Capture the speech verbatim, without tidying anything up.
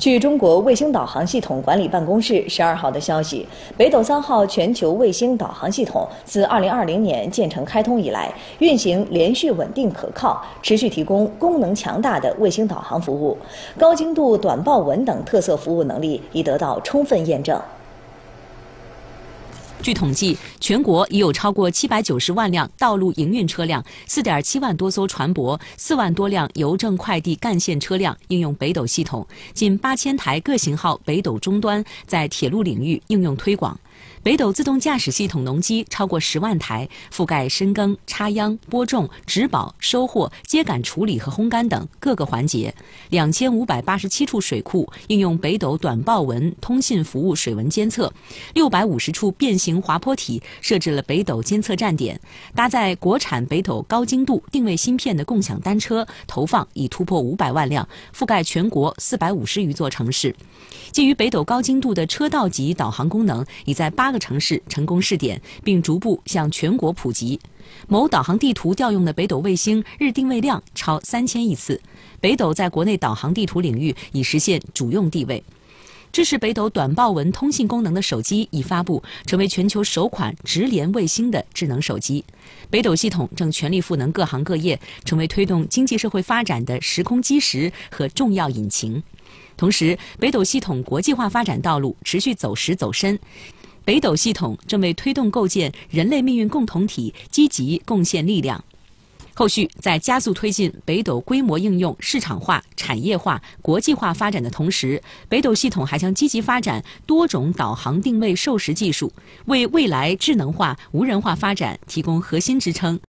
据中国卫星导航系统管理办公室十二号的消息，北斗三号全球卫星导航系统自二零二零年建成开通以来，运行连续稳定可靠，持续提供功能强大的卫星导航服务，高精度短报文等特色服务能力已得到充分验证。 据统计，全国已有超过七百九十万辆道路营运车辆、四点七万多艘船舶、四万多辆邮政快递干线车辆应用北斗系统，近八千台各型号北斗终端在铁路领域应用推广。 北斗自动驾驶系统农机超过十万台，覆盖深耕、插秧、播种、植保、收获、秸秆处理和烘干等各个环节。两千五百八十七处水库应用北斗短报文通信服务水文监测，六百五十处变形滑坡体设置了北斗监测站点，搭载国产北斗高精度定位芯片的共享单车投放已突破五百万辆，覆盖全国四百五十余座城市。基于北斗高精度的车道级导航功能，已在八个城市成功试点，并逐步向全国普及。某导航地图调用的北斗卫星日定位量超三千亿次，北斗在国内导航地图领域已实现主用地位。支持北斗短报文通信功能的手机已发布，成为全球首款直连卫星的智能手机。北斗系统正全力赋能各行各业，成为推动经济社会发展的时空基石和重要引擎。 同时，北斗系统国际化发展道路持续走实走深，北斗系统正为推动构建人类命运共同体积极贡献力量。后续在加速推进北斗规模应用市场化、产业化、国际化发展的同时，北斗系统还将积极发展多种导航定位授时技术，为未来智能化、无人化发展提供核心支撑。